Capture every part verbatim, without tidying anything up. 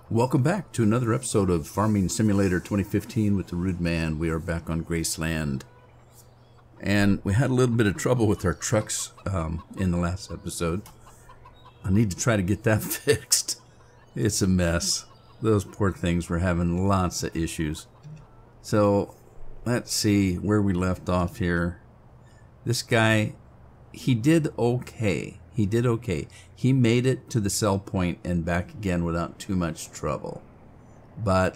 Welcome back to another episode of Farming Simulator twenty fifteen with the Rude Man. We are back on Graceland. And we had a little bit of trouble with our trucks um, in the last episode. I need to try to get that fixed. It's a mess. Those poor things were having lots of issues. So, let's see where we left off here. This guy, he did okay. He did okay. He made it to the sell point and back again without too much trouble. But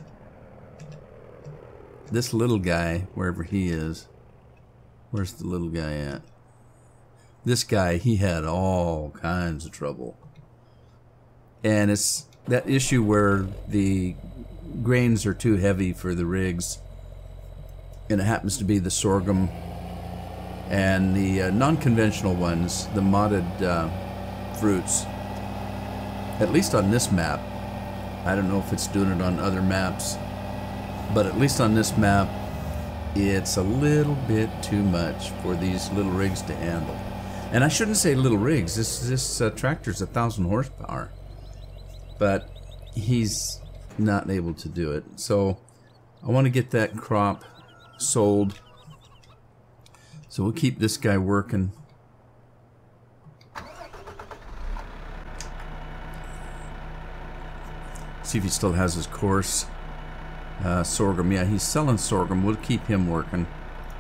this little guy, wherever he is, where's the little guy at? This guy, he had all kinds of trouble. And it's that issue where the grains are too heavy for the rigs. And it happens to be the sorghum. And the uh, non-conventional ones, the modded uh, fruits, at least on this map, I don't know if it's doing it on other maps, but at least on this map, it's a little bit too much for these little rigs to handle. And I shouldn't say little rigs, this, this uh, tractor's a thousand horsepower, but he's not able to do it. So I want to get that crop sold. So we'll keep this guy working. See if he still has his course. Uh, sorghum, yeah, he's selling sorghum. We'll keep him working.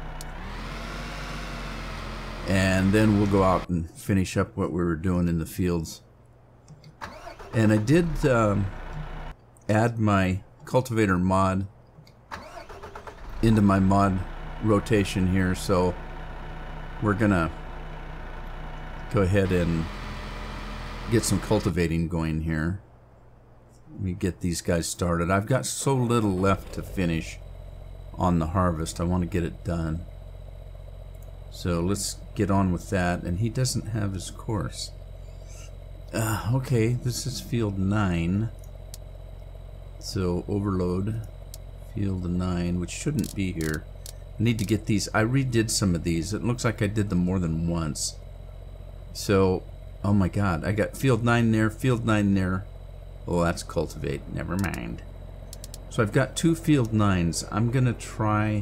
And then we'll go out and finish up what we were doing in the fields. And I did um, add my cultivator mod into my mod rotation here, so we're gonna go ahead and get some cultivating going here. Let me get these guys started. I've got so little left to finish on the harvest. I want to get it done. So let's get on with that. And he doesn't have his course. Uh, okay, this is field nine. So overload field nine, which shouldn't be here. I need to get these. I redid some of these. It looks like I did them more than once. So, oh my god, I got field nine there, field nine there. Oh, that's cultivate. Never mind. So I've got two field nines. I'm gonna try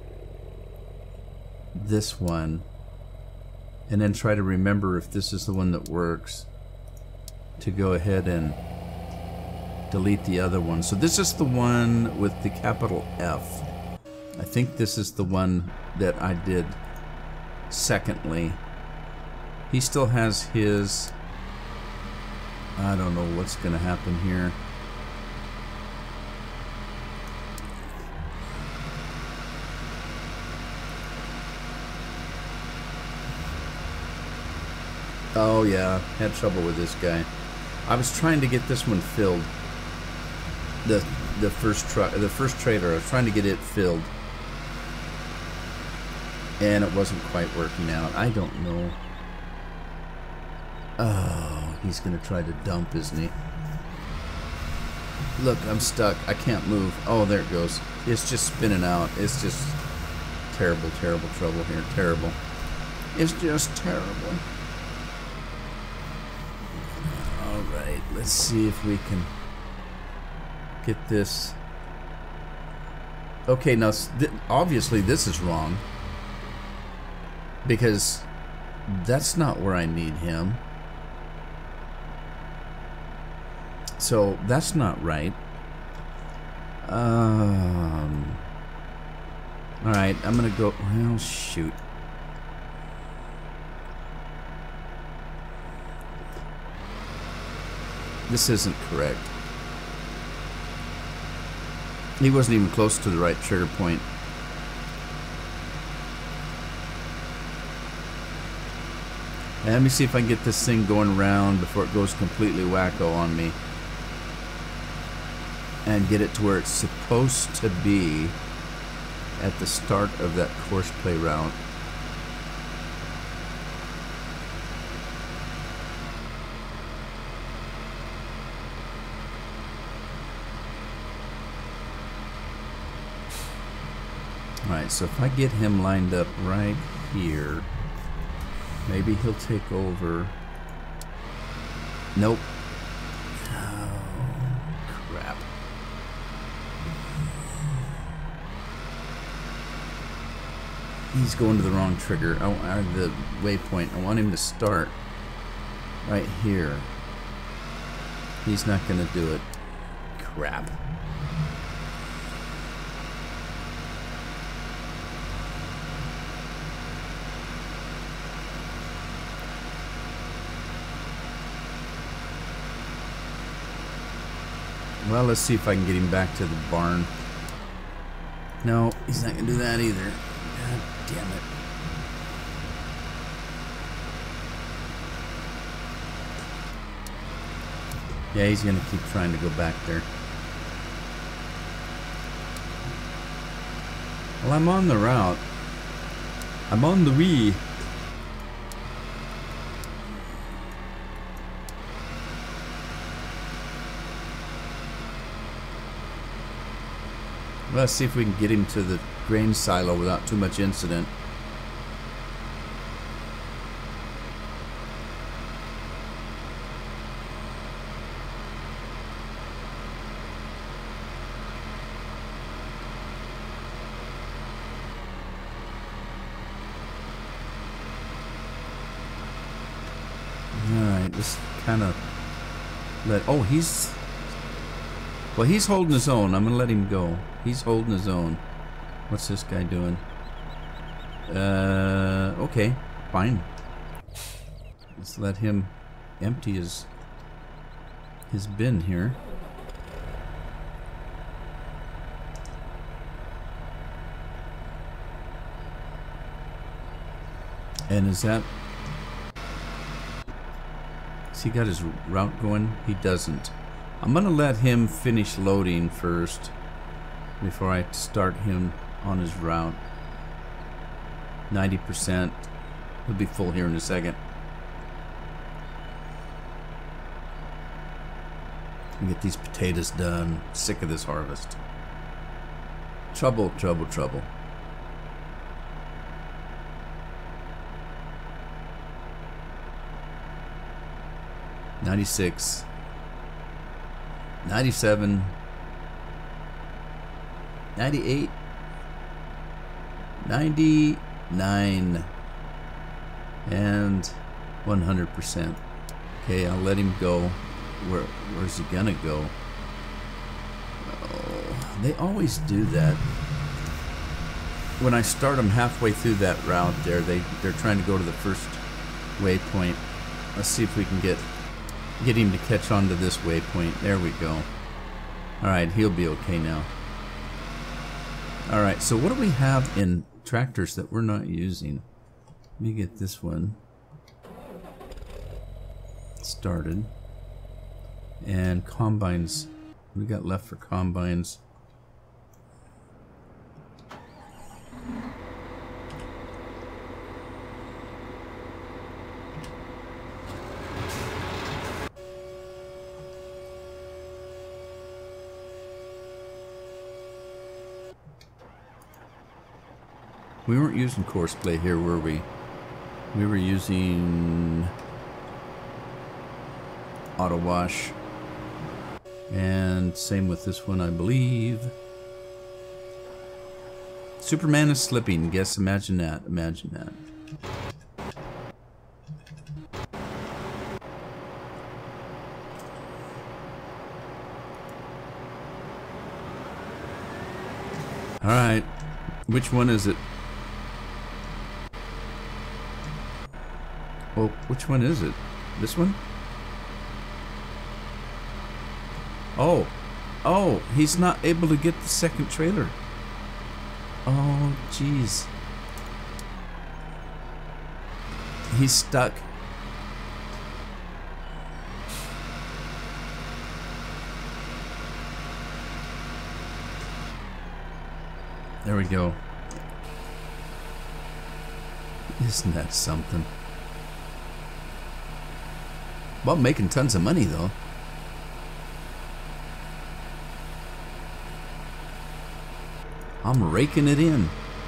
this one and then try to remember if this is the one that works to go ahead and delete the other one. So this is the one with the capital F. I think this is the one that I did secondly. He still has his... I don't know what's going to happen here. Oh yeah, had trouble with this guy. I was trying to get this one filled. The the first truck, the first trailer. I was trying to get it filled. And it wasn't quite working out. I don't know. Oh, he's gonna try to dump, isn't he? Look, I'm stuck. I can't move. Oh, there it goes. It's just spinning out. It's just terrible, terrible trouble here. Terrible. It's just terrible. Alright, let's see if we can get this. Okay, now, th obviously this is wrong. Because that's not where I need him. So that's not right. Um. All right, I'm gonna go. Well, shoot. This isn't correct. He wasn't even close to the right trigger point. And let me see if I can get this thing going around before it goes completely wacko on me. And get it to where it's supposed to be at the start of that course play route. Alright, so if I get him lined up right here, maybe he'll take over. Nope. Oh, crap. He's going to the wrong trigger. I, I, the waypoint. I want him to start right here. He's not going to do it. Crap. Well, let's see if I can get him back to the barn. No, he's not going to do that either. God damn it. Yeah, he's going to keep trying to go back there. Well, I'm on the route. I'm on the Wii. Let's see if we can get him to the grain silo without too much incident. Alright, just kind of let... Oh, he's... Well, he's holding his own. I'm going to let him go. He's holding his own. What's this guy doing? Uh, okay, fine. Let's let him empty his his bin here. And is that... Has he got his route going? He doesn't. I'm gonna let him finish loading first before I start him on his route. ninety percent. He'll be full here in a second. And get these potatoes done. Sick of this harvest. Trouble, trouble, trouble. ninety-six. ninety-seven. ninety-eight. ninety-nine. And one hundred percent. Okay, I'll let him go. Where where's he gonna go? Oh, they always do that. When I start them halfway through that route there, they they're trying to go to the first waypoint. Let's see if we can get get him to catch on to this waypoint. There we go. Alright, he'll be okay now. Alright, so what do we have in tractors that we're not using? Let me get this one started. And combines. What do we got left for combines? We weren't using Courseplay here, were we? We were using Auto Wash. And same with this one, I believe. Superman is slipping. Guess, imagine that. Imagine that. Alright. Which one is it? Well, which one is it? This one? Oh. Oh, he's not able to get the second trailer. Oh, jeez. He's stuck. There we go. Isn't that something? Well, making tons of money, though. I'm raking it in.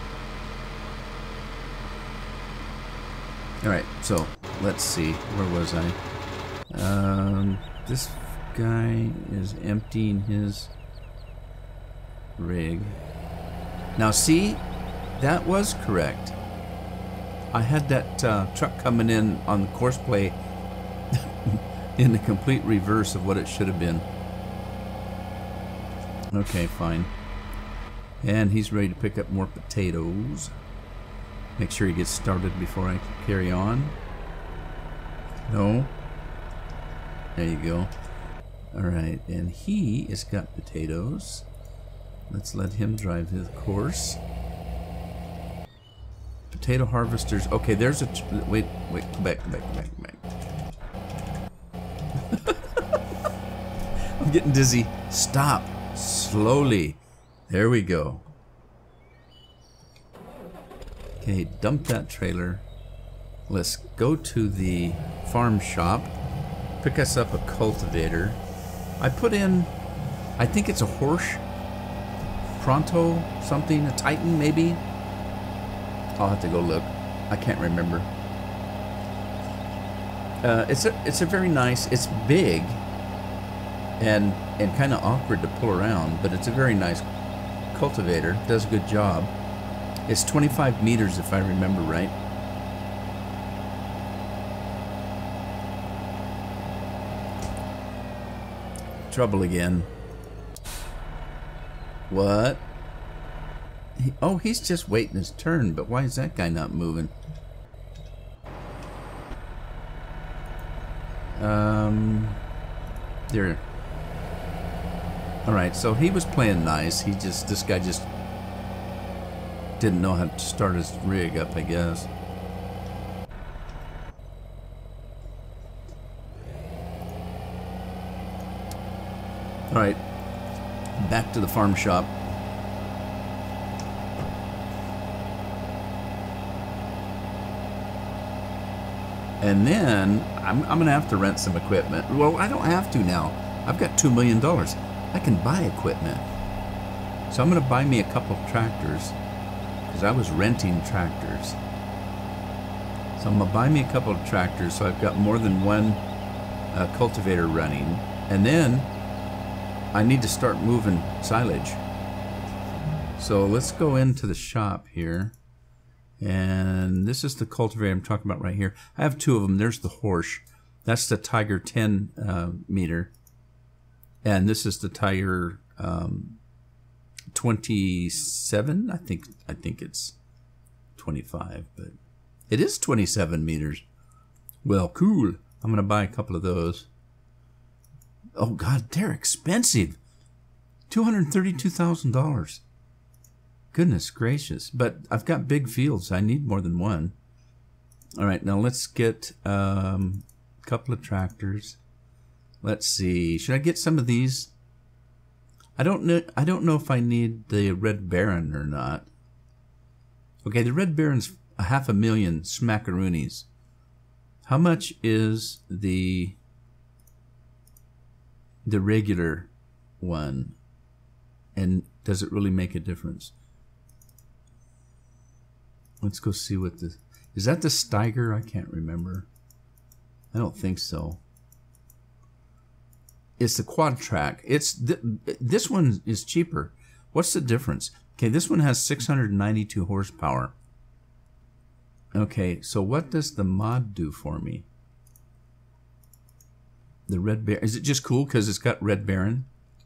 Alright, so let's see. Where was I? Um, this guy is emptying his rig. Now, see, that was correct. I had that uh, truck coming in on the course play in the complete reverse of what it should have been. Okay, fine. And he's ready to pick up more potatoes. Make sure he gets started before I carry on. No. There you go. Alright, and he has got potatoes. Let's let him drive his course. Potato harvesters. Okay, there's a... Tr wait, wait, come back, come back, come back, come back. I'm getting dizzy. Stop. Slowly. There we go. Okay, dump that trailer. Let's go to the farm shop. Pick us up a cultivator. I put in, I think it's a Horsch Pronto something, a Titan maybe. I'll have to go look. I can't remember. Uh, it's a it's a very nice. It's big and and kind of awkward to pull around, but it's a very nice cultivator. Does a good job. It's twenty-five meters if I remember right. Trouble again. What? He, oh, he's just waiting his turn, but why is that guy not moving? Um, there. All right, so he was playing nice. He just, this guy just didn't know how to start his rig up, I guess. All right, back to the farm shop. And then I'm, I'm gonna have to rent some equipment. Well, I don't have to now. I've got two million dollars. I can buy equipment. So I'm gonna buy me a couple of tractors because I was renting tractors. So I'm gonna buy me a couple of tractors so I've got more than one uh, cultivator running. And then I need to start moving silage. So let's go into the shop here. And this is the cultivator I'm talking about right here. I have two of them. There's the Horsch. That's the Tiger ten uh, meter. And this is the Tiger um, twenty-seven. I think I think it's twenty-five, but it is twenty-seven meters. Well, cool. I'm gonna buy a couple of those. Oh God, they're expensive. two hundred thirty-two thousand dollars. Goodness gracious. But I've got big fields. I need more than one. All right, now let's get um, a couple of tractors. Let's see. Should I get some of these? I don't know. I don't know if I need the Red Baron or not. Okay, the Red Baron's a half a million smackaroonies. How much is the the regular one? And does it really make a difference? Let's go see what the... Is that the Steiger? I can't remember. I don't think so. It's the quad track. It's th this one is cheaper. What's the difference? Okay, this one has six hundred ninety-two horsepower. Okay, so what does the mod do for me? The Red Baron. Is it just cool because it's got Red Baron?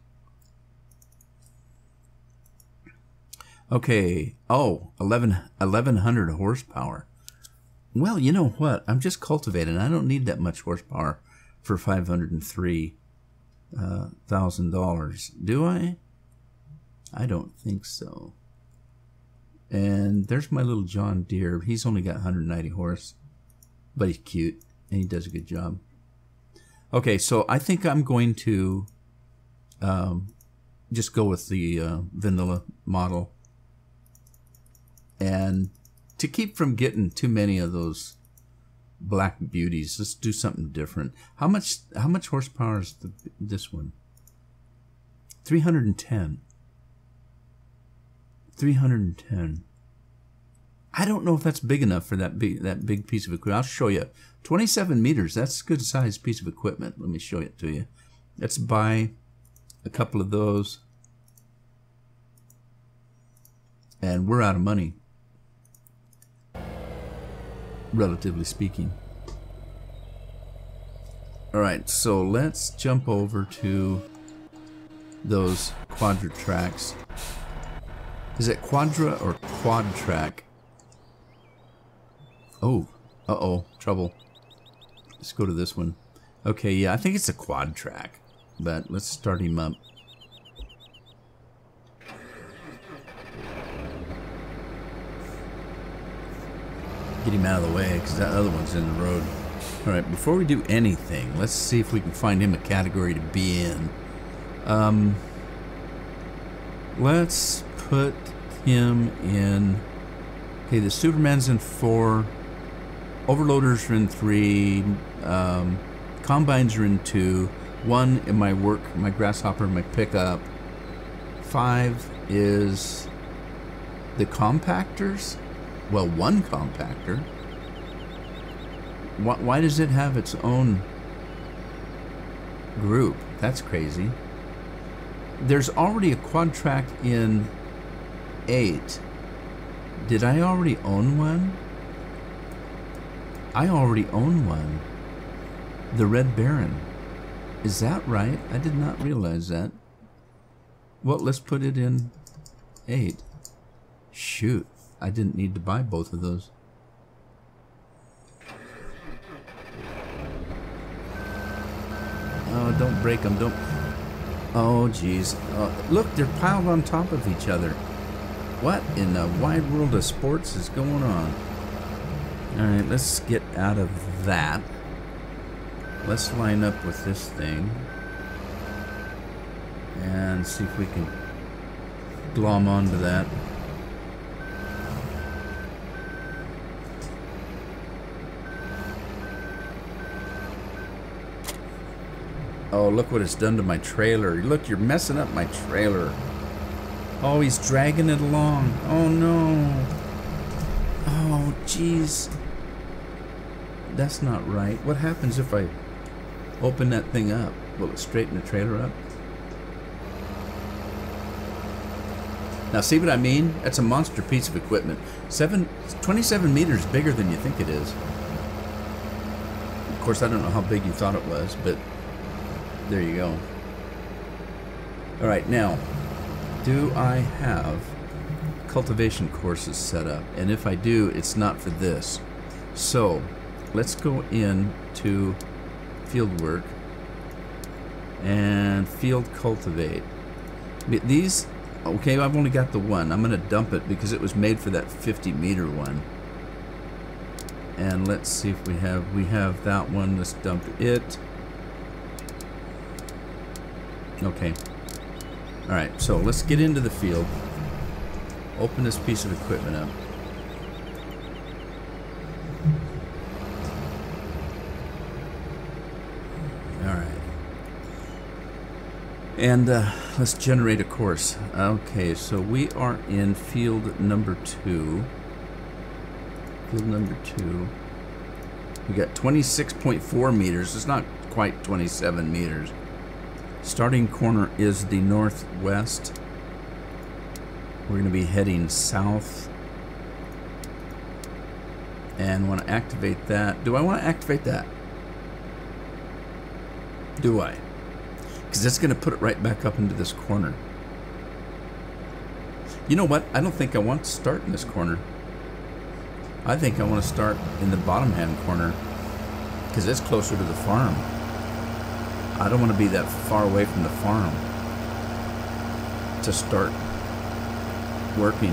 Okay. Oh, eleven, eleven hundred horsepower. Well, you know what? I'm just cultivating. I don't need that much horsepower for five hundred three thousand dollars. Do I? I don't think so. And there's my little John Deere. He's only got one hundred ninety horse, but he's cute and he does a good job. Okay, so I think I'm going to um, just go with the uh, vanilla model. And to keep from getting too many of those black beauties, let's do something different. How much how much horsepower is the, this one? three hundred ten. three hundred ten. I don't know if that's big enough for that big that big piece of equipment. I'll show you. twenty-seven meters. That's a good sized piece of equipment. Let me show it to you. Let's buy a couple of those. And we're out of money. relatively speaking. Alright, so let's jump over to those quadra tracks. Is it quadra or quad track? Oh, uh-oh, trouble. Let's go to this one. Okay, yeah, I think it's a quad track, but let's start him up. Get him out of the way, because that other one's in the road. Alright, before we do anything, let's see if we can find him a category to be in. Um, let's put him in... Okay, the Superman's in four. Overloaders are in three. Um, combines are in two. One in my work, my Grasshopper, my pickup. Five is the compactors. Well, one compactor. Why, why does it have its own group? That's crazy. There's already a quad track in eight. Did I already own one? I already own one. The Red Baron. Is that right? I did not realize that. Well, let's put it in eight. Shoot. I didn't need to buy both of those. Oh, don't break them. Don't. Oh, jeez. Oh, look, they're piled on top of each other. What in the wide world of sports is going on? Alright, let's get out of that. Let's line up with this thing. And see if we can glom onto that. Oh, look what it's done to my trailer. Look, you're messing up my trailer. Oh, he's dragging it along. Oh, no. Oh, jeez. That's not right. What happens if I open that thing up? Will it straighten the trailer up? Now, see what I mean? That's a monster piece of equipment. Seven, twenty-seven meters bigger than you think it is. Of course, I don't know how big you thought it was, but there you go. All right, now, do I have cultivation courses set up? And if I do, it's not for this. So let's go in to field work and field cultivate. These, okay, I've only got the one. I'm gonna dump it because it was made for that fifty meter one. And let's see if we have, we have that one. Let's dump it. Okay. Alright, so let's get into the field. Open this piece of equipment up. Alright. And uh, let's generate a course. Okay, so we are in field number two. Field number two. We got twenty-six point four meters. It's not quite twenty-seven meters. Starting corner is the northwest. We're going to be heading south. And want to activate that. Do I want to activate that? Do I? Because that's going to put it right back up into this corner. You know what? I don't think I want to start in this corner. I think I want to start in the bottom hand corner. Because it's closer to the farm. I don't want to be that far away from the farm to start working.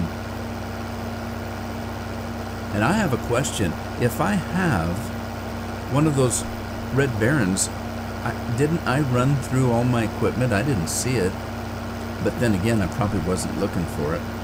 And I have a question. If I have one of those Red Barons, I, didn't I run through all my equipment? I didn't see it. But then again, I probably wasn't looking for it.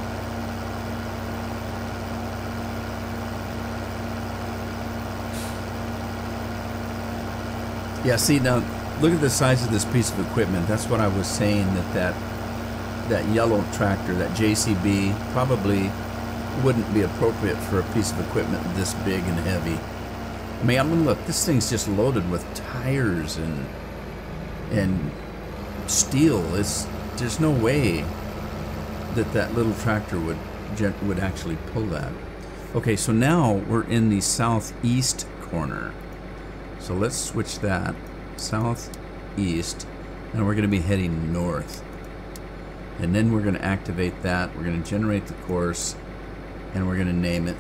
Yeah, see now, look at the size of this piece of equipment. That's what I was saying, that that, that yellow tractor, that J C B, probably wouldn't be appropriate for a piece of equipment this big and heavy. I mean, I mean, look, this thing's just loaded with tires and and steel. It's, there's no way that that little tractor would would actually pull that. Okay, so now we're in the southeast corner. So let's switch that. Southeast. And we're going to be heading north. And then we're going to activate that. We're going to generate the course. And we're going to name it.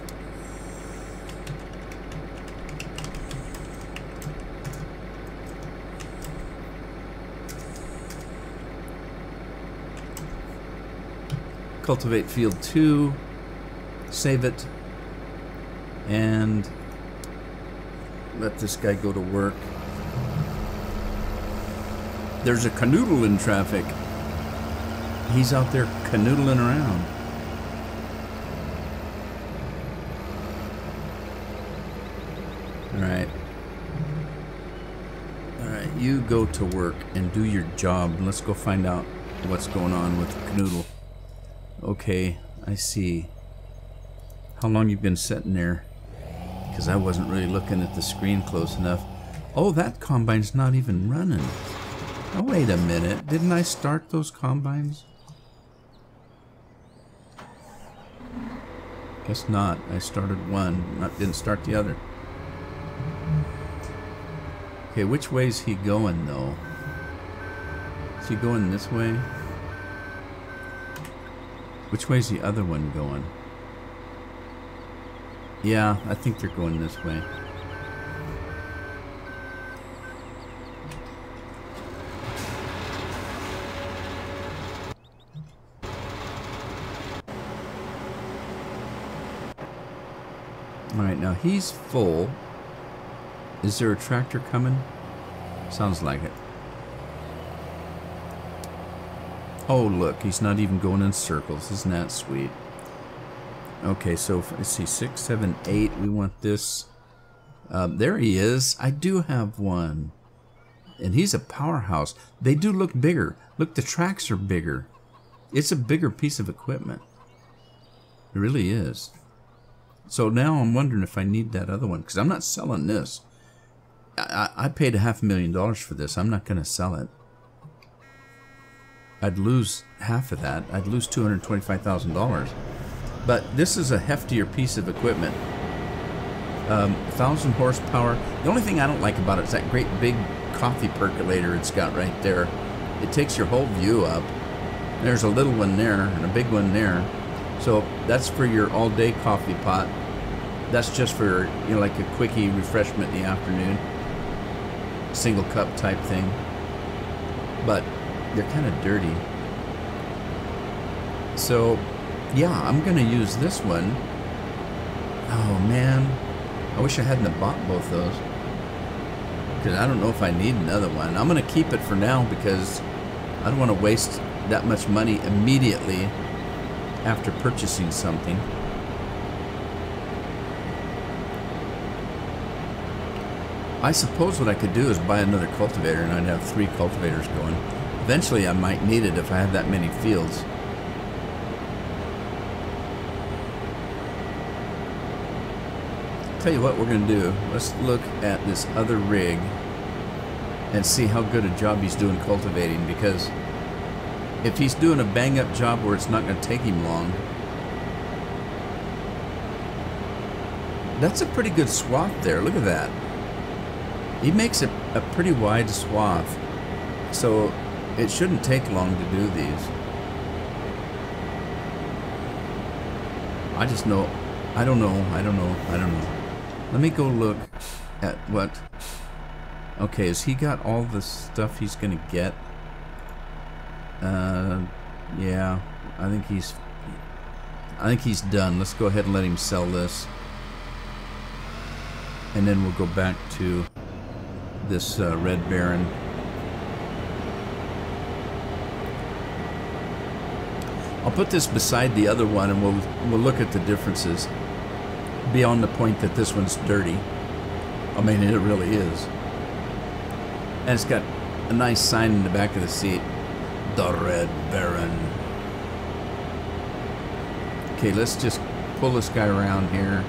Cultivate field two. Save it. And let this guy go to work. There's a canoodle in traffic. He's out there canoodling around. Alright. Alright, you go to work and do your job. Let's go find out what's going on with the canoodle. Okay, I see. How long you've been sitting there? Because I wasn't really looking at the screen close enough. Oh, that combine's not even running. Oh, wait a minute. Didn't I start those combines? Guess not. I started one. Not, didn't start the other. Okay, which way is he going, though? Is he going this way? Which way is the other one going? Yeah, I think they're going this way. Alright, now he's full. Is there a tractor coming? Sounds like it. Oh, look, he's not even going in circles. Isn't that sweet? Okay, so let's see, six, seven, eight. We want this. Um, there he is. I do have one. And he's a powerhouse. They do look bigger. Look, the tracks are bigger. It's a bigger piece of equipment. It really is. So now I'm wondering if I need that other one, because I'm not selling this. I, I paid a half a million dollars for this. I'm not going to sell it. I'd lose half of that. I'd lose two hundred twenty-five thousand dollars. But this is a heftier piece of equipment. Um, one thousand horsepower. The only thing I don't like about it is that great big coffee percolator it's got right there. It takes your whole view up. There's a little one there and a big one there. So that's for your all-day coffee pot. That's just for, you know, like a quickie refreshment in the afternoon. Single cup type thing. But they're kind of dirty. So, yeah, I'm going to use this one. Oh, man. I wish I hadn't have bought both those. Because I don't know if I need another one. I'm going to keep it for now because I don't want to waste that much money immediately after purchasing something. I suppose what I could do is buy another cultivator and I'd have three cultivators going. Eventually I might need it if I have that many fields. Tell you what we're going to do. Let's look at this other rig and see how good a job he's doing cultivating, because if he's doing a bang-up job where it's not going to take him long, that's a pretty good swath there. Look at that. He makes a, a pretty wide swath, so it shouldn't take long to do these. I just know, I don't know, I don't know, I don't know. Let me go look at what, okay, has he got all the stuff he's gonna get? Uh, yeah, I think he's, I think he's done. Let's go ahead and let him sell this. And then we'll go back to this uh, Red Baron. I'll put this beside the other one and we'll, we'll look at the differences. Beyond the point that this one's dirty. I mean, it really is. And it's got a nice sign in the back of the seat. The Red Baron. Okay, let's just pull this guy around here.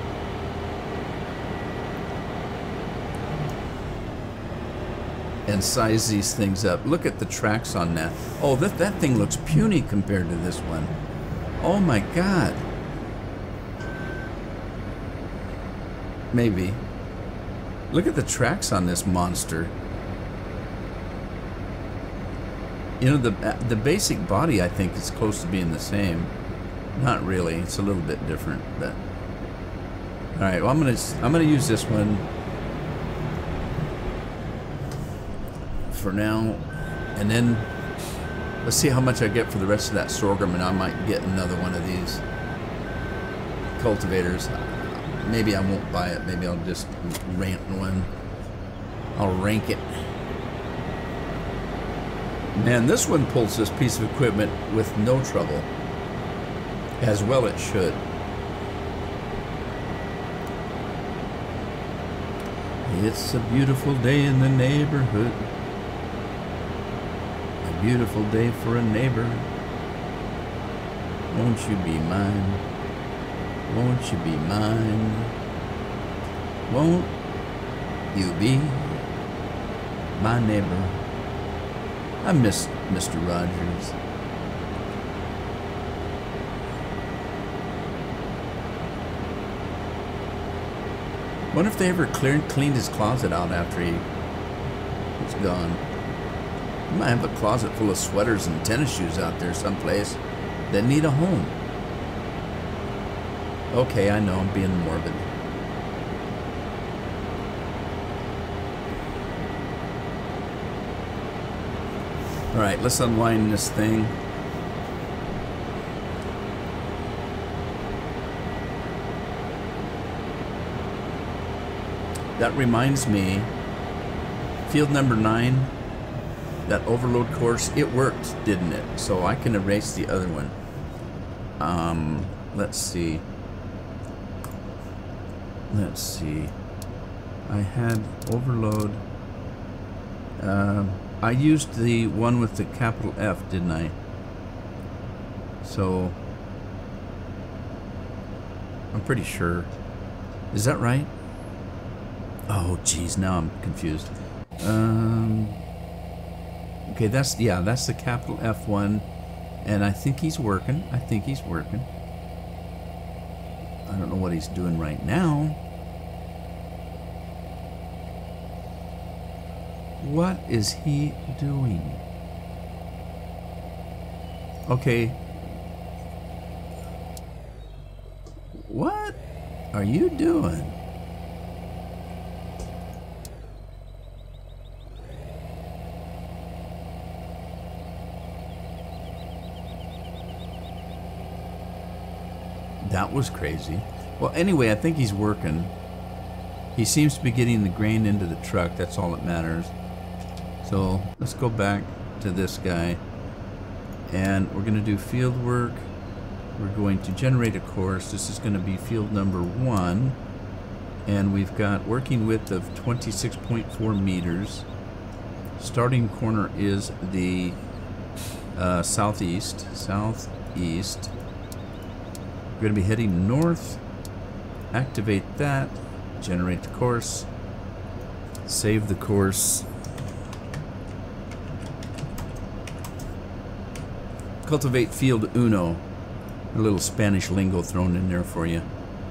And size these things up. Look at the tracks on that. Oh, that, that thing looks puny compared to this one. Oh my God. Maybe. Look at the tracks on this monster. You know, the the basic body, I think, is close to being the same. Not really. It's a little bit different, but all right. Well, I'm gonna I'm gonna use this one for now, and then let's see how much I get for the rest of that sorghum, and I might get another one of these cultivators. Maybe I won't buy it. Maybe I'll just rent one. I'll rank it. Man, this one pulls this piece of equipment with no trouble. As well it should. It's a beautiful day in the neighborhood. A beautiful day for a neighbor. Won't you be mine? Won't you be mine? Won't you be my neighbor? I miss Mister Rogers. Wonder if they ever cleared, cleaned his closet out after he was gone. He might have a closet full of sweaters and tennis shoes out there someplace that need a home. Okay, I know, I'm being morbid. Alright, let's unwind this thing. That reminds me, field number nine, that overload course, it worked, didn't it? So I can erase the other one. Um, let's see. Let's see. I had overload. Um, I used the one with the capital F, didn't I? So I'm pretty sure. Is that right? Oh, geez, now I'm confused. Um, okay, that's, yeah, that's the capital F one. And I think he's working. I think he's working. I don't know what he's doing right now. What is he doing? Okay. What are you doing? That was crazy. Well, anyway, I think he's working. He seems to be getting the grain into the truck. That's all that matters. So let's go back to this guy. And we're going to do field work. We're going to generate a course. This is going to be field number one. And we've got working width of twenty-six point four meters. Starting corner is the uh, southeast. Southeast. We're going to be heading north. Activate that. Generate the course. Save the course. Cultivate field uno. A little Spanish lingo thrown in there for you.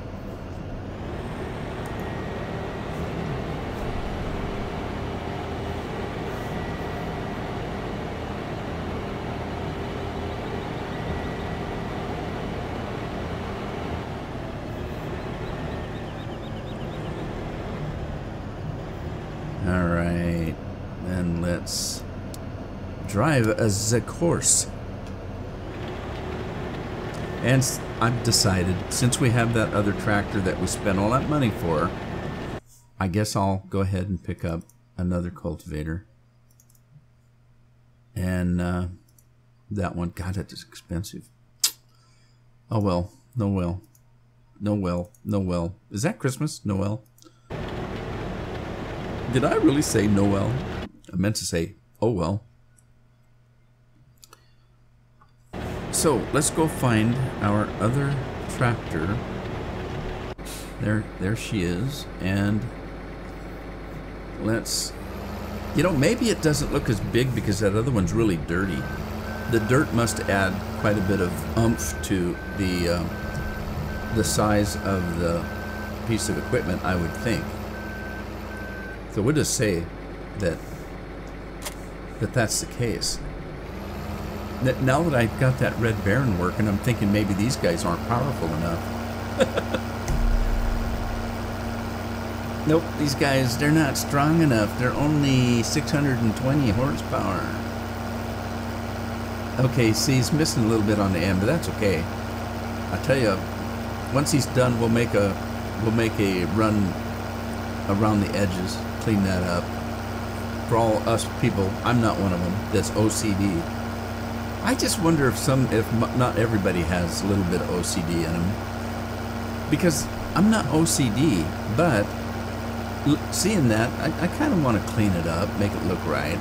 Alright, then let's drive a the course. And I've decided, since we have that other tractor that we spent all that money for, I guess I'll go ahead and pick up another cultivator. And uh, that one, God, that is expensive. Oh well, no well. No well, no well. Is that Christmas? Noel? Did I really say Noel? I meant to say, oh well. So let's go find our other tractor. There, there she is. And let's, you know, maybe it doesn't look as big because that other one's really dirty. The dirt must add quite a bit of oomph to the uh, the size of the piece of equipment, I would think. So we'll just say that that that's the case. That now that I've got that Red Baron working, I'm thinking maybe these guys aren't powerful enough. Nope, these guys, they're not strong enough. They're only six hundred twenty horsepower. Okay, see, he's missing a little bit on the end, but that's okay. I tell you, once he's done, we'll make a we'll make a run around the edges, clean that up. For all us people, I'm not one of them that's O C D. I just wonder if some, if not everybody has a little bit of O C D in them, because I'm not O C D, but seeing that, I, I kind of want to clean it up, make it look right.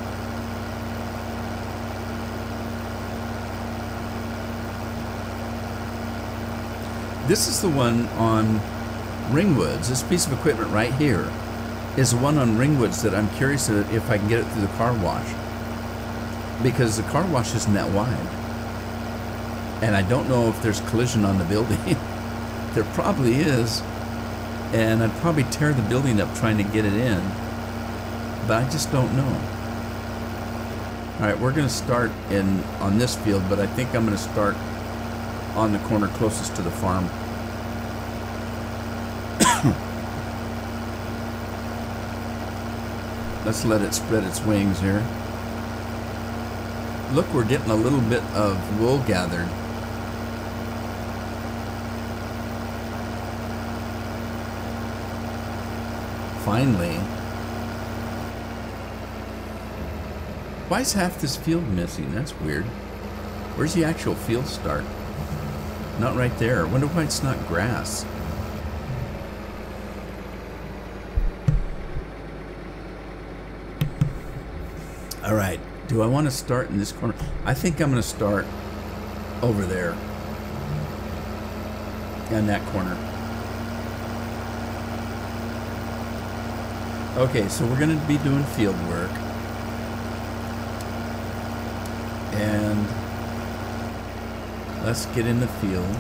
This is the one on Ringwoods. This piece of equipment right here is the one on Ringwoods that I'm curious if I can get it through the car wash, because the car wash isn't that wide, and I don't know if there's collision on the building. There probably is, and I'd probably tear the building up trying to get it in, but I just don't know. Alright, we're going to start in on this field, but I think I'm going to start on the corner closest to the farm. Let's let it spread its wings here. Look, we're getting a little bit of wool gathered. Finally. Why is half this field missing? That's weird. Where's the actual field start? Not right there. I wonder why it's not grass. Alright, do I want to start in this corner? I think I'm going to start over there. In that corner. Okay, so we're going to be doing field work. And let's get in the field.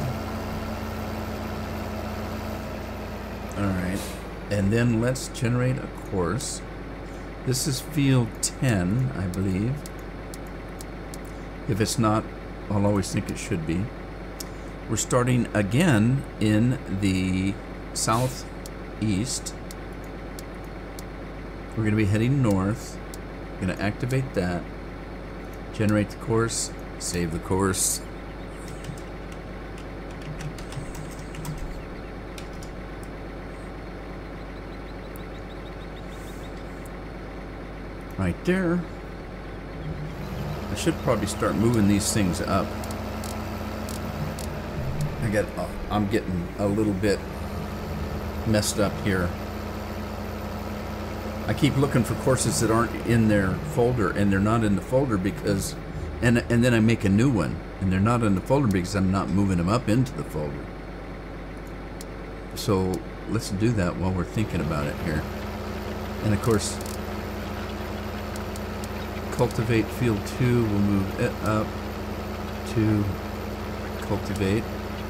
Alright, and then let's generate a course. This is field ten, I believe. If it's not, I'll always think it should be. We're starting again in the southeast. We're going to be heading north. We're going to activate that. Generate the course. Save the course. Right there. I should probably start moving these things up. I get, uh, I'm getting a little bit messed up here. I keep looking for courses that aren't in their folder, and they're not in the folder because, and and then I make a new one, and they're not in the folder because I'm not moving them up into the folder. So let's do that while we're thinking about it here. And of course, cultivate field two, we'll move it up to cultivate.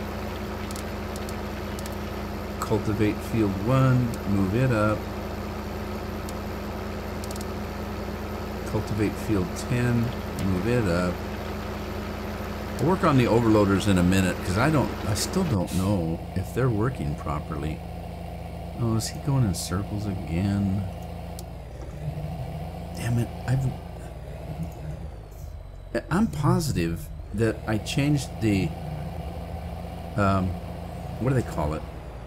Cultivate field one, move it up. Cultivate field ten, move it up. I'll work on the overloaders in a minute because I don't, I still don't know if they're working properly. Oh, is he going in circles again? Damn it, I've... I'm positive that I changed the, um, what do they call it?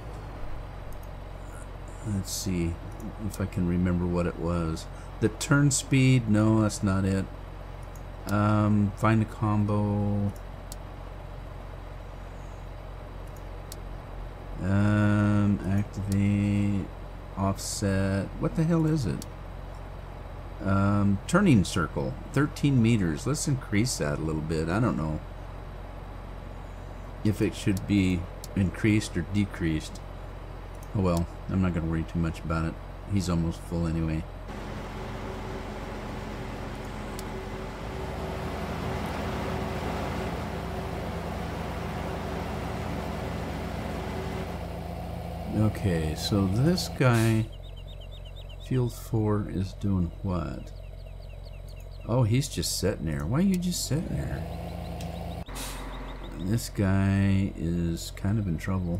Let's see if I can remember what it was. The turn speed, no, that's not it. Um, find the combo. Um, activate, offset. What the hell is it? Um, turning circle, thirteen meters. Let's increase that a little bit. I don't know if it should be increased or decreased. Oh well, I'm not going to worry too much about it. He's almost full anyway. Okay, so this guy, field four, is doing what? Oh, he's just sitting there. Why are you just sitting there? And this guy is kind of in trouble.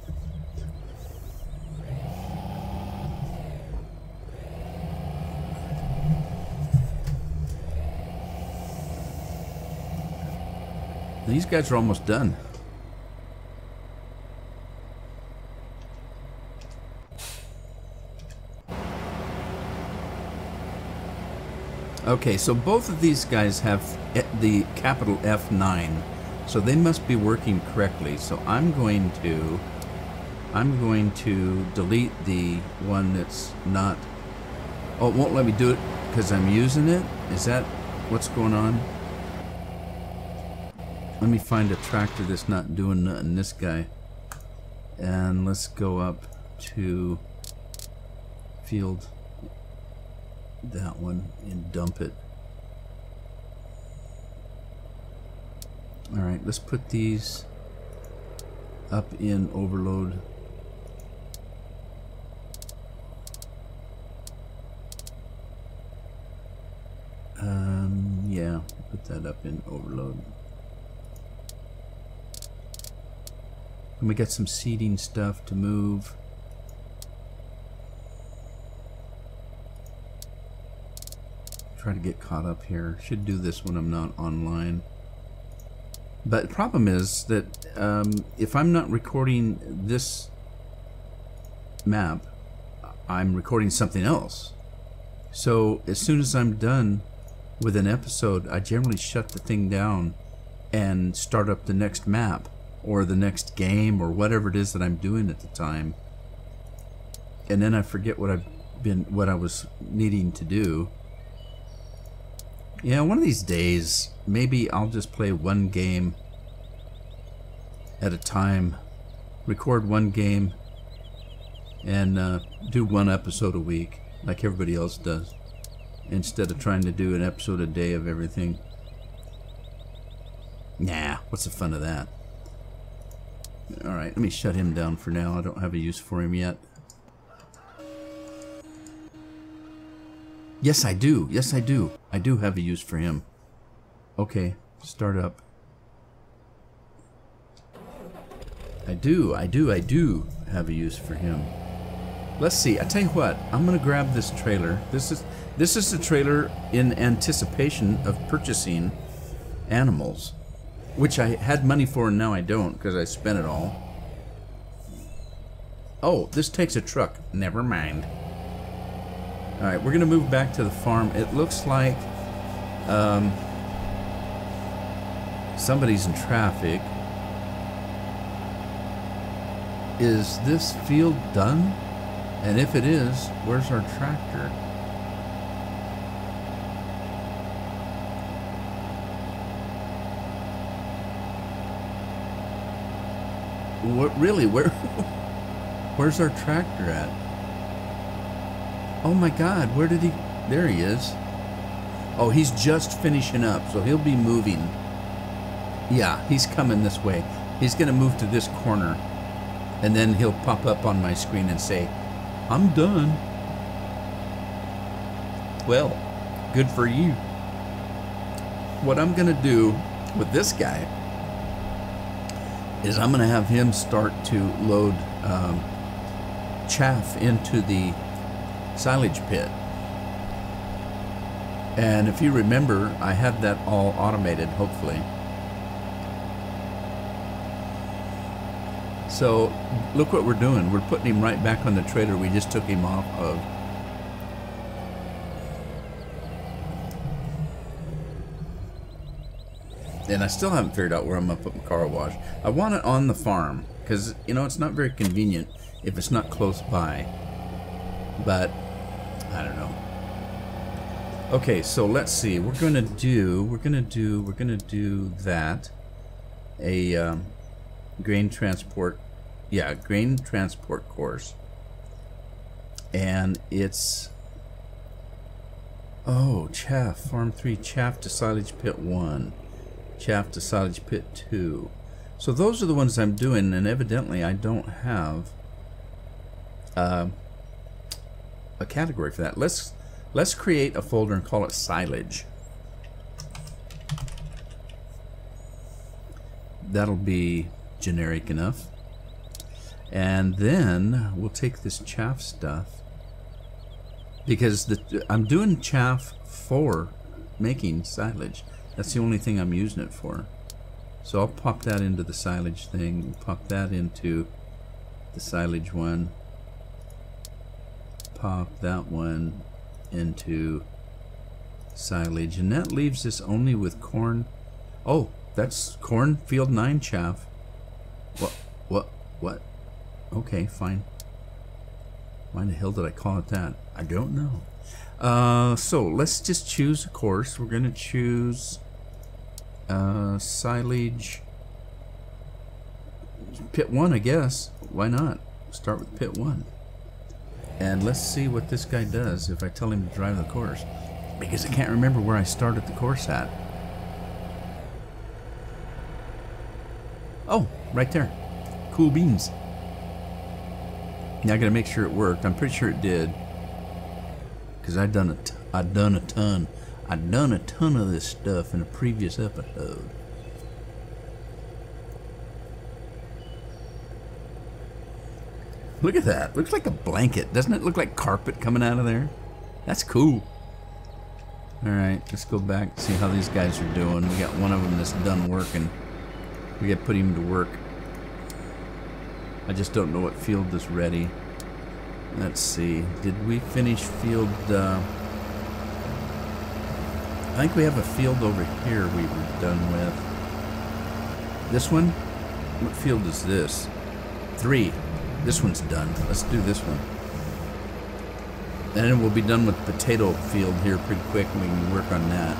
These guys are almost done. Okay, so both of these guys have the capital F nine, so they must be working correctly. So I'm going to, I'm going to delete the one that's not. Oh, it won't let me do it because I'm using it. Is that what's going on? Let me find a tractor that's not doing nothing. This guy, and let's go up to field. That one and dump it. Alright, let's put these up in overload. Um, yeah, put that up in overload. And we got some seeding stuff to move. Try to get caught up here. Should do this when I'm not online. But the problem is that um, if I'm not recording this map, I'm recording something else. So as soon as I'm done with an episode, I generally shut the thing down and start up the next map or the next game or whatever it is that I'm doing at the time. And then I forget what I've been, what I was needing to do. Yeah, one of these days, maybe I'll just play one game at a time, record one game, and uh, do one episode a week, like everybody else does, instead of trying to do an episode a day of everything. Nah, what's the fun of that? Alright, let me shut him down for now. I don't have a use for him yet. Yes, I do. Yes, I do. I do have a use for him. Okay, start up. I do, I do, I do have a use for him. Let's see. I tell you what. I'm gonna grab this trailer. This is this is the trailer in anticipation of purchasing animals, which I had money for and now I don't because I spent it all. Oh, this takes a truck. Never mind. Alright, we're going to move back to the farm. It looks like um, somebody's in traffic. Is this field done? And if it is, where's our tractor? What, really? Where? Where's our tractor at? Oh my God, where did he... There he is. Oh, he's just finishing up, so he'll be moving. Yeah, he's coming this way. He's going to move to this corner. And then he'll pop up on my screen and say, I'm done. Well, good for you. What I'm going to do with this guy is I'm going to have him start to load um, chaff into the silage pit. And if you remember, I had that all automated, hopefully. So look what we're doing. We're putting him right back on the trailer we just took him off of. And I still haven't figured out where I'm going to put my car wash. I want it on the farm because, you know, it's not very convenient if it's not close by. But I don't know. Okay, so let's see. We're gonna do. We're gonna do. We're gonna do that. A um, grain transport. Yeah, grain transport course. And it's. Oh, chaff. Farm three. Chaff to silage pit one. Chaff to silage pit two. So those are the ones I'm doing, and evidently I don't have uh, a category for that. Let's let's create a folder and call it silage. That'll be generic enough. And then we'll take this chaff stuff, because the, I'm doing chaff for making silage. That's the only thing I'm using it for. So I'll pop that into the silage thing, pop that into the silage one, pop that one into silage, and that leaves us only with corn. Oh, that's corn field nine chaff. What? What? What? Okay, fine. Why the hell did I call it that? I don't know. Uh, so let's just choose a course. We're gonna choose uh, silage pit one, I guess. Why not? Start with pit one. And let's see what this guy does if I tell him to drive the course, because I can't remember where I started the course at. Oh, right there. Cool beans. Now I gotta make sure it worked. I'm pretty sure it did, because I done a t I done a ton. I done a ton of this stuff in a previous episode. Look at that. Looks like a blanket. Doesn't it look like carpet coming out of there? That's cool. Alright, let's go back and see how these guys are doing. We got one of them that's done working. We gotta put him to work. I just don't know what field is ready. Let's see. Did we finish field... Uh, I think we have a field over here we were done with. This one? What field is this? Three. This one's done. Let's do this one. And then we'll be done with the potato field here pretty quick, and we can work on that.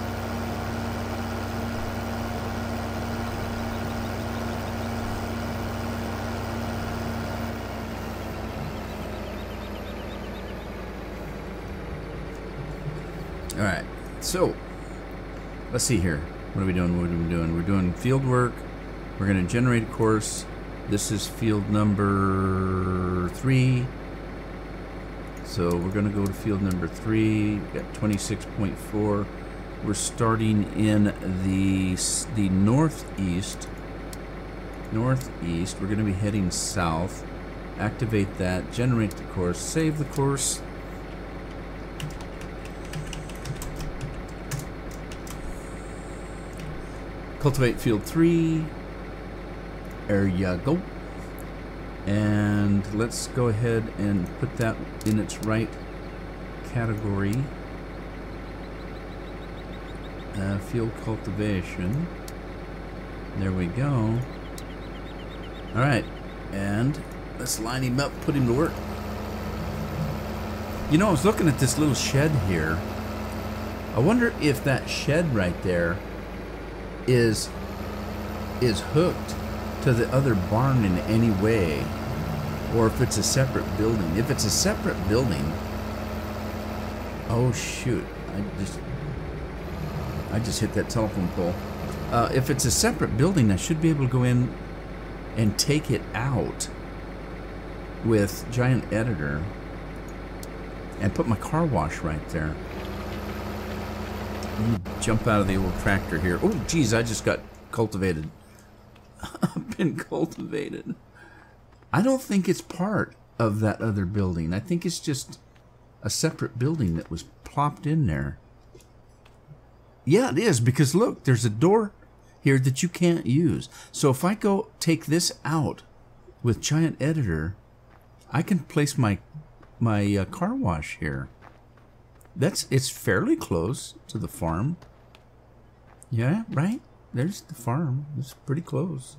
Alright, so let's see here. What are we doing? What are we doing? We're doing field work. We're going to generate a course. This is field number three. So we're going to go to field number three. We've got twenty-six point four. We're starting in the, the northeast. Northeast. We're going to be heading south. Activate that. Generate the course. Save the course. Cultivate field three. There you go. And let's go ahead and put that in its right category. Uh, field cultivation. There we go. Alright. And let's line him up, put him to work. You know, I was looking at this little shed here. I wonder if that shed right there is is hooked to the other barn in any way, or if it's a separate building. If it's a separate building, oh shoot, I just I just hit that telephone pole. Uh, if it's a separate building, I should be able to go in and take it out with Giant Editor and put my car wash right there. Let me jump out of the old tractor here. Oh geez, I just got cultivated. I've been cultivated. I don't think it's part of that other building. I think it's just a separate building that was plopped in there. Yeah, it is, because look, there's a door here that you can't use. So if I go take this out with Giant Editor, I can place my my uh, car wash here. That's it's fairly close to the farm. Yeah, right? There's the farm. It's pretty close.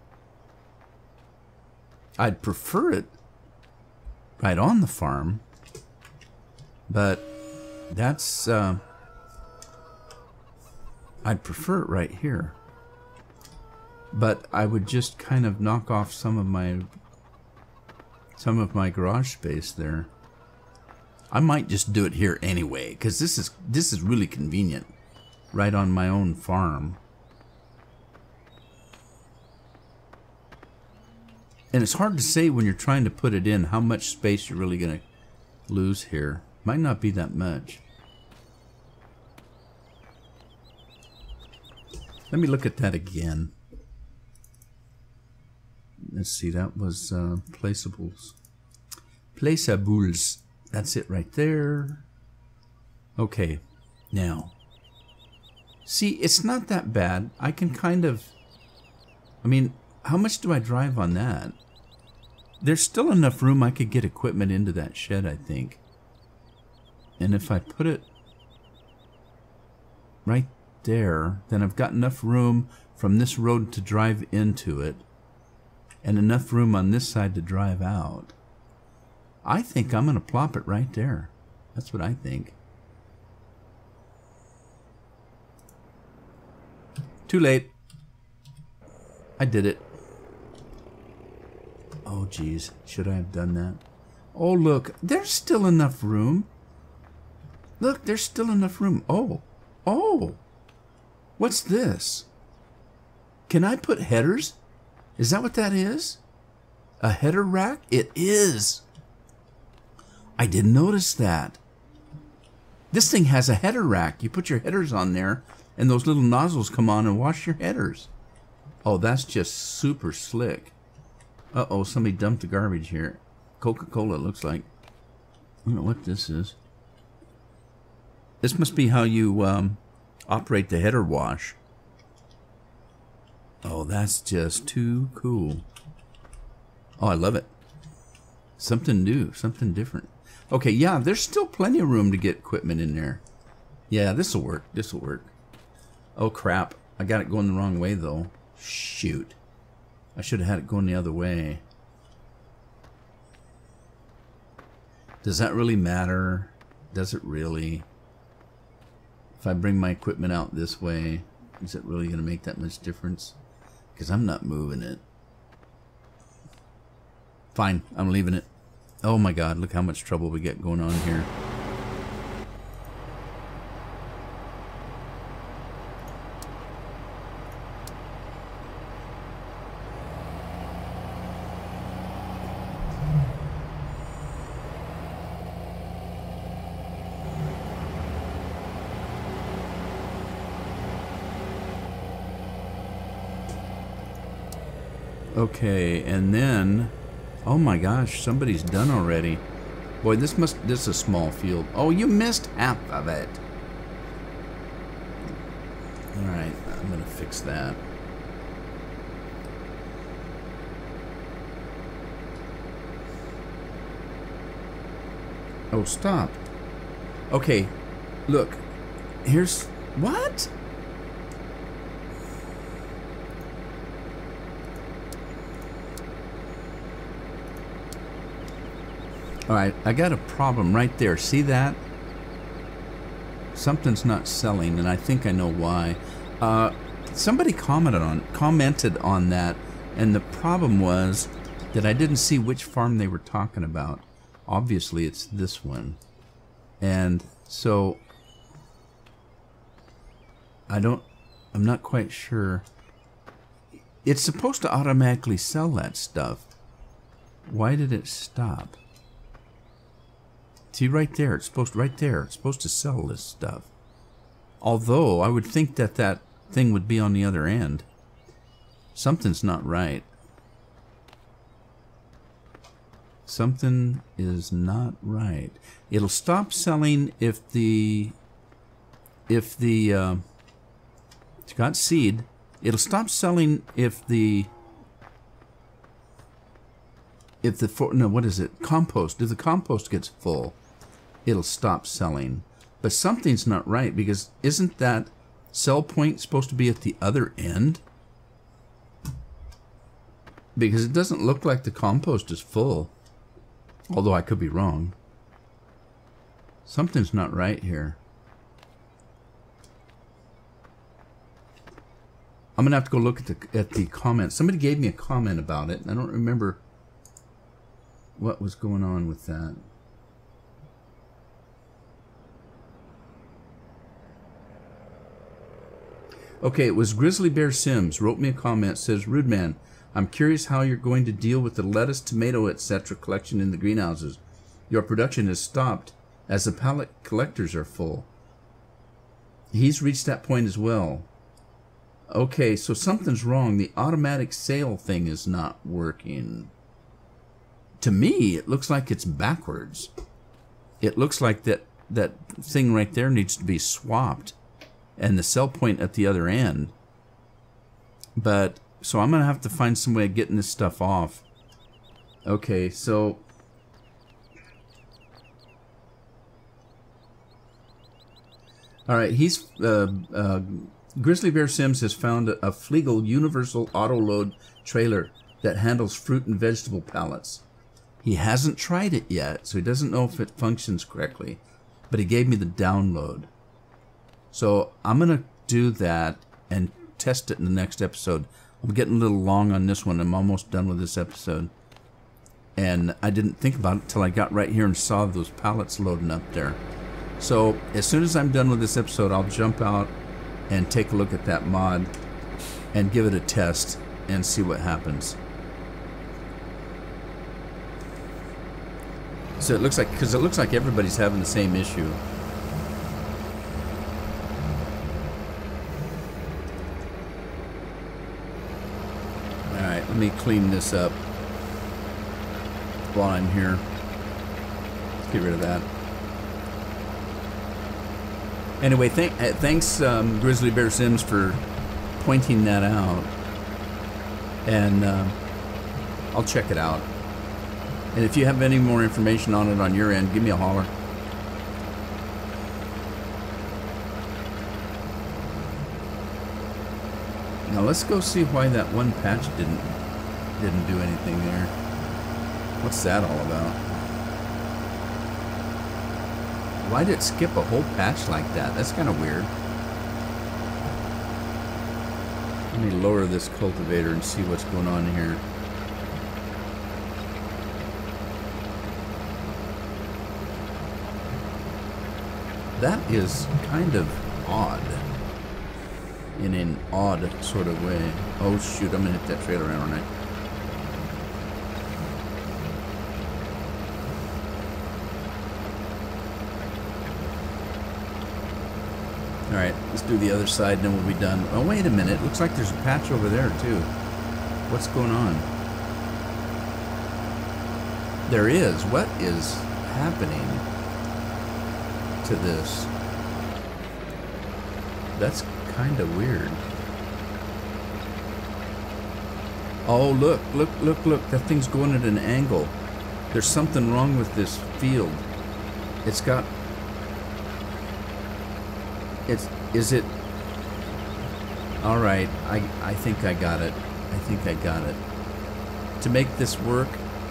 I'd prefer it right on the farm, but that's uh, I'd prefer it right here. But I would just kind of knock off some of my some of my garage space there. I might just do it here anyway, because this is this is really convenient, right on my own farm. And it's hard to say when you're trying to put it in how much space you're really going to lose here. Might not be that much. Let me look at that again. Let's see, that was uh, placeables. Placeables. That's it right there. Okay, now. See, it's not that bad. I can kind of... I mean, how much do I drive on that? There's still enough room I could get equipment into that shed, I think. And if I put it right there, then I've got enough room from this road to drive into it, and enough room on this side to drive out. I think I'm going to plop it right there. That's what I think. Too late. I did it. Oh, geez. Should I have done that? Oh, look. There's still enough room. Look, there's still enough room. Oh. Oh. What's this? Can I put headers? Is that what that is? A header rack? It is. I didn't notice that. This thing has a header rack. You put your headers on there, and those little nozzles come on and wash your headers. Oh, that's just super slick. Uh-oh, somebody dumped the garbage here. Coca-Cola, it looks like. I don't know what this is. This must be how you um, operate the header wash. Oh, that's just too cool. Oh, I love it. Something new, something different. Okay, yeah, there's still plenty of room to get equipment in there. Yeah, this'll work, this'll work. Oh, crap. I got it going the wrong way, though. Shoot. I should have had it going the other way. Does that really matter? Does it really? If I bring my equipment out this way, is it really going to make that much difference? Because I'm not moving it. Fine, I'm leaving it. Oh my God, look how much trouble we get going on here. Okay, and then, oh my gosh, somebody's done already. Boy, this must, this is a small field. Oh, you missed half of it. All right, I'm gonna fix that. Oh, stop. Okay, look, here's, what? Alright, I got a problem right there. See that? Something's not selling, and I think I know why. Uh, somebody commented on commented on that, and the problem was that I didn't see which farm they were talking about. Obviously, it's this one. And so, I don't, I'm not quite sure. It's supposed to automatically sell that stuff. Why did it stop? See, right there, it's supposed to, right there, it's supposed to sell this stuff. Although, I would think that that thing would be on the other end. Something's not right. Something is not right. It'll stop selling if the, if the, uh, it's got seed. It'll stop selling if the, if the, for, no, what is it? Compost. If the compost gets full, it'll stop selling. But something's not right, because isn't that sell point supposed to be at the other end? Because it doesn't look like the compost is full. Although I could be wrong. Something's not right here. I'm gonna have to go look at the at the comments. Somebody gave me a comment about it, and I don't remember what was going on with that. Okay, it was Grizzly Bear Sims wrote me a comment, says, "Rude man, I'm curious how you're going to deal with the lettuce, tomato, et cetera collection in the greenhouses. Your production is stopped as the pallet collectors are full. He's reached that point as well. Okay, so something's wrong. The automatic sale thing is not working. To me, it looks like it's backwards. It looks like that, that thing right there needs to be swapped. And the sell point at the other end. But, so I'm going to have to find some way of getting this stuff off. Okay, so... Alright, he's... Uh, uh, Grizzly Bear Sims has found a, a Flegel Universal Auto Load trailer that handles fruit and vegetable pallets. He hasn't tried it yet, so he doesn't know if it functions correctly. But he gave me the download. So I'm going to do that and test it in the next episode. I'm getting a little long on this one. I'm almost done with this episode. And I didn't think about it till I got right here and saw those pallets loading up there. So as soon as I'm done with this episode, I'll jump out and take a look at that mod and give it a test and see what happens. So it looks like, because it looks like everybody's having the same issue. Alright, let me clean this up while I'm here. Let's get rid of that. Anyway, th thanks um, Grizzly Bear Sims for pointing that out. And uh, I'll check it out. And if you have any more information on it on your end, give me a holler. Now let's go see why that one patch didn't didn't do anything there. What's that all about? Why did it skip a whole patch like that? That's kind of weird. Let me lower this cultivator and see what's going on here. That is kind of odd. In an odd sort of way. Oh shoot, I'm gonna hit that trailer, aren't I? Alright, let's do the other side and then we'll be done. Oh, wait a minute. Looks like there's a patch over there, too. What's going on? There is. What is happening to this? That's kind of weird. Oh, look, look, look, look. That thing's going at an angle. There's something wrong with this field. It's got... It's, is it... Alright, I, I think I got it. I think I got it. To make this work...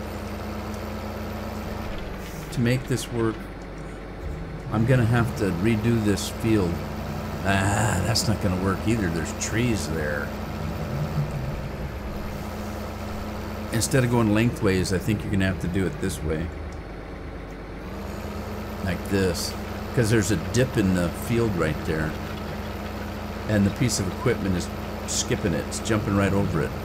To make this work, I'm gonna have to redo this field. Ah, that's not gonna work either. There's trees there. Instead of going lengthways, I think you're gonna have to do it this way. Like this. Because there's a dip in the field right there. And the piece of equipment is skipping it. It's jumping right over it.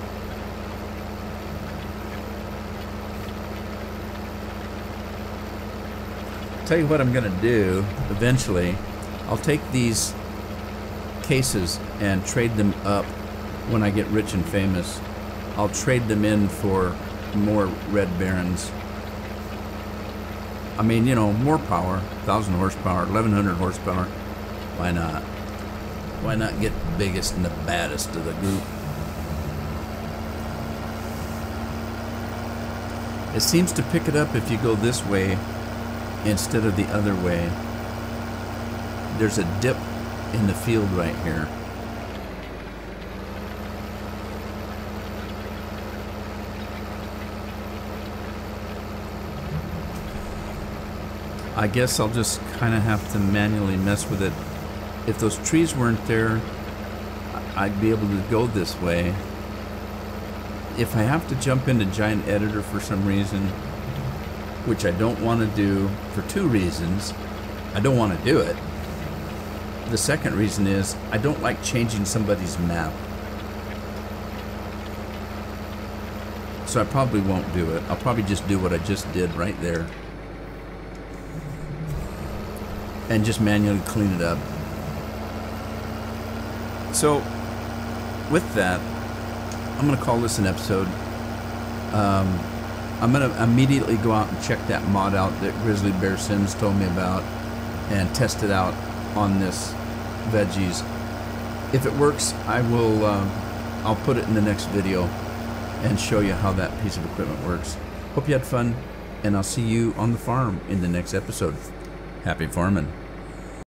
Tell you what I'm going to do eventually. I'll take these cases and trade them up when I get rich and famous. I'll trade them in for more Red Barons. I mean, you know, more power, one thousand horsepower, eleven hundred horsepower. Why not? Why not get the biggest and the baddest of the group? It seems to pick it up if you go this way instead of the other way. There's a dip in the field right here. I guess I'll just kind of have to manually mess with it. If those trees weren't there, I'd be able to go this way. If I have to jump into Giant Editor for some reason, which I don't want to do for two reasons. I don't want to do it. The second reason is I don't like changing somebody's map. So I probably won't do it. I'll probably just do what I just did right there. And just manually clean it up. So, with that, I'm going to call this an episode. Um, I'm going to immediately go out and check that mod out that Grizzly Bear Sims told me about and test it out on this veggies. If it works, I will, um, I'll put it in the next video and show you how that piece of equipment works. Hope you had fun, and I'll see you on the farm in the next episode. Happy farming.